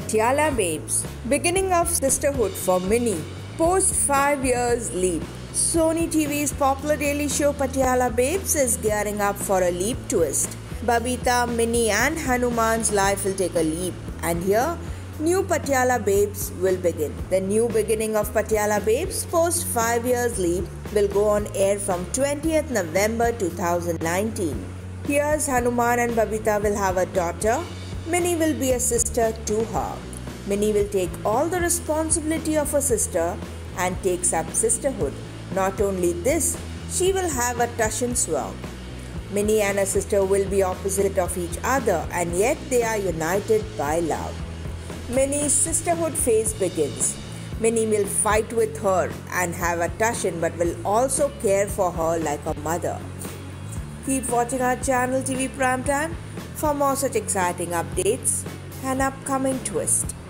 Patiala Babes. Beginning of sisterhood for Minnie. Post 5 years leap. Sony TV's popular daily show Patiala Babes is gearing up for a leap twist. Babita, Minnie and Hanuman's life will take a leap, and here new Patiala Babes will begin. The new beginning of Patiala Babes post 5 years leap will go on air from 20th November 2019. Here's Hanuman and Babita will have a daughter. Minnie will be a sister to her. Minnie will take all the responsibility of a sister and takes up sisterhood. Not only this, she will have a Tushan swarm. Minnie and her sister will be opposite of each other, and yet they are united by love. Minnie's sisterhood phase begins. Minnie will fight with her and have a Tushan, but will also care for her like a mother. Keep watching our channel TV Primetime for more such exciting updates and upcoming twists.